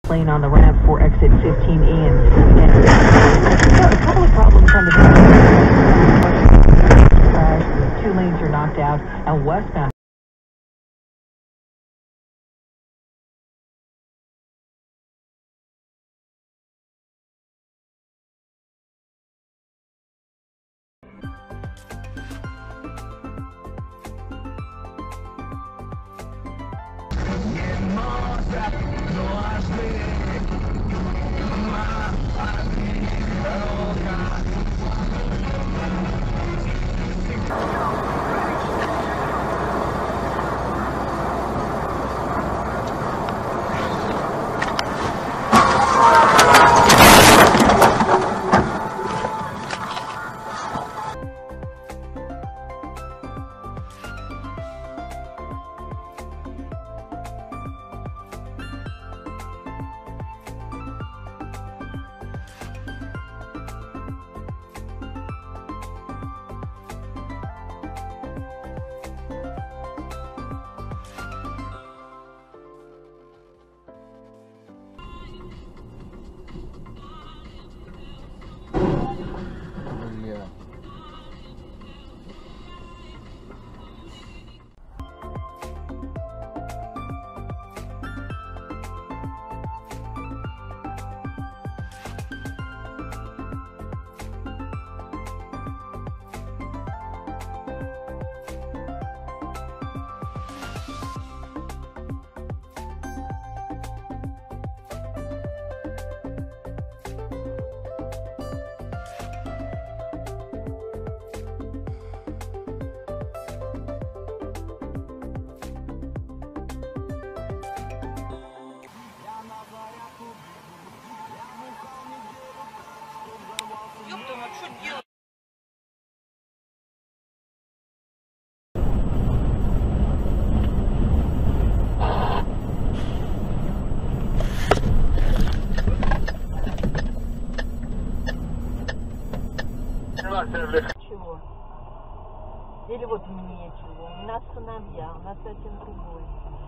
lane on the ramp for exit 15E, and a couple of problems on the crash. 2 lanes are knocked out, and westbound. Чего? Или вот нечего. У нас сыновья, у нас один другой.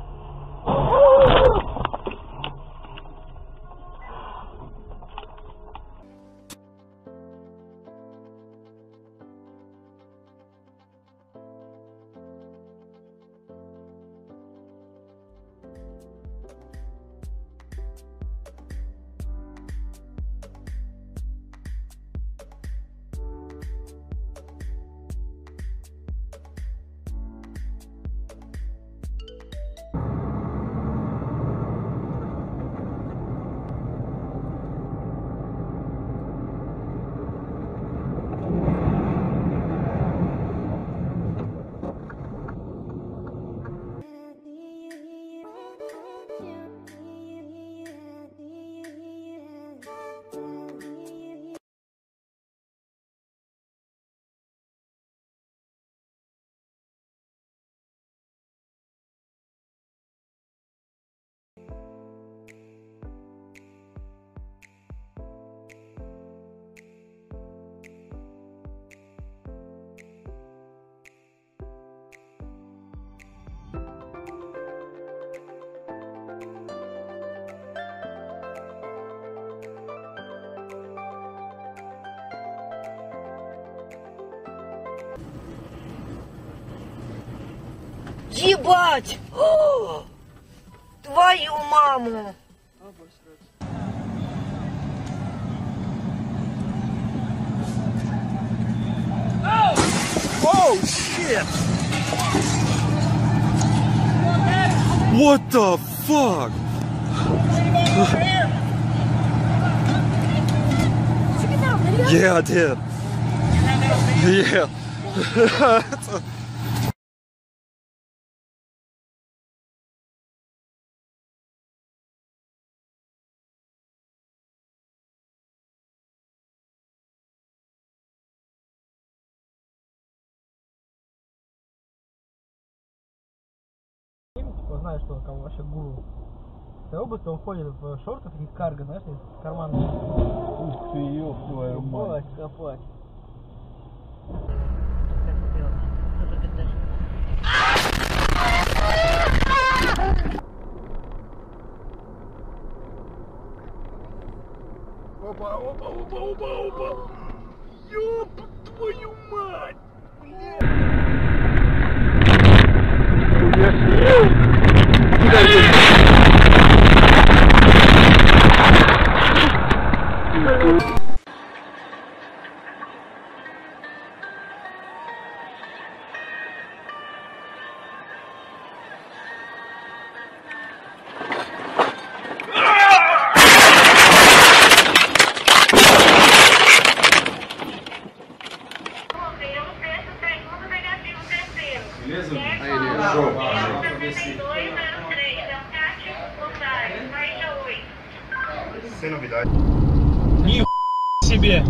Ебать! О! Твою маму! Oh shit! What the fuck? Yeah, I did. Yeah. Знаешь, что он там вообще гуру. В той области он ходит в шортах и карго, знаешь, из кармана. Ух ты, ёб твою мать. Копать. Опа, опа, опа, опа, опа. Ёб твою мать! Beleza? Aí, ele show. Sem novidade. Ни себе.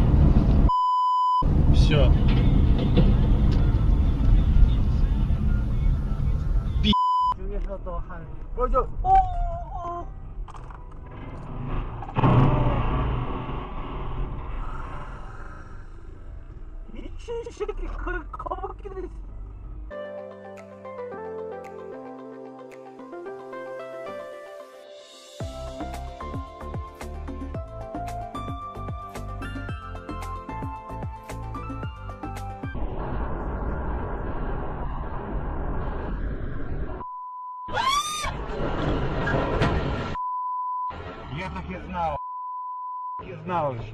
Все. Я так и знал. И знал же.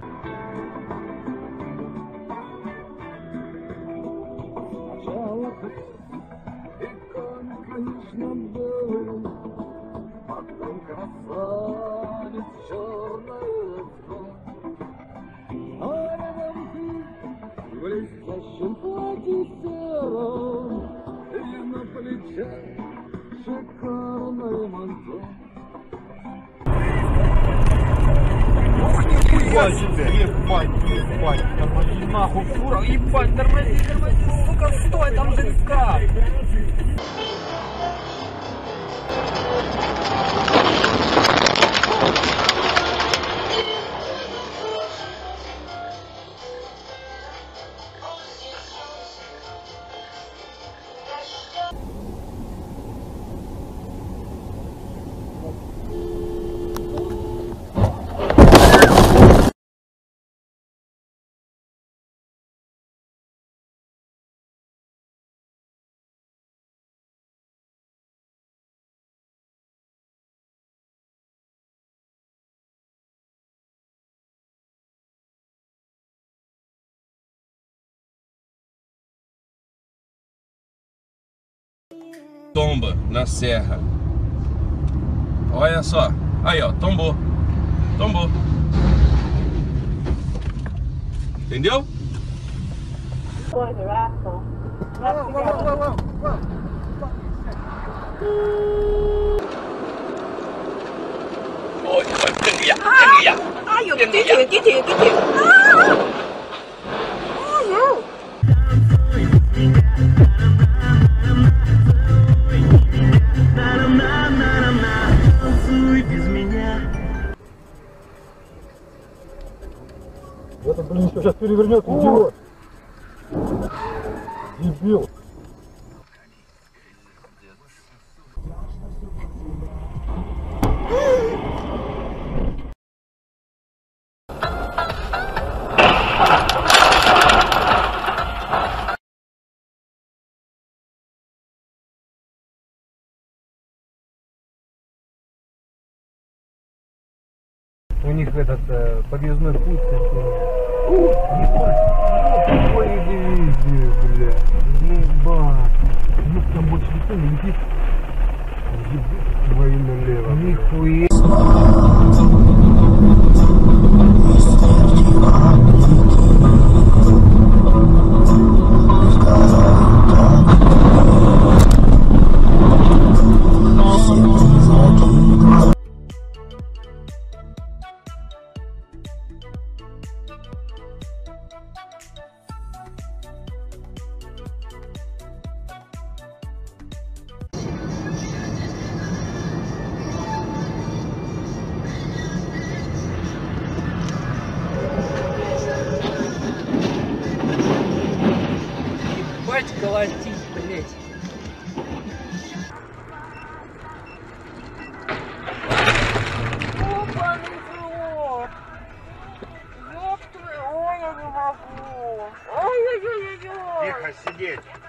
Ебать, тормози нахуй, фура, ебать, тормози, сука, стой, там ЖСК. Tomba na serra. Olha só. Aí, ó, tombou. Tombou. Entendeu? Ôi, kinh kìa, kinh kìa. Kinh kìa. Это, блин, что сейчас перевернет, идиот. Дебил. У них этот подъездной путь такой дивизии, бля. Ебать. Ну там больше никто не летит. Твои налево. Нихуя. могу. Ой-ой-ой-ой. Тихо сидеть.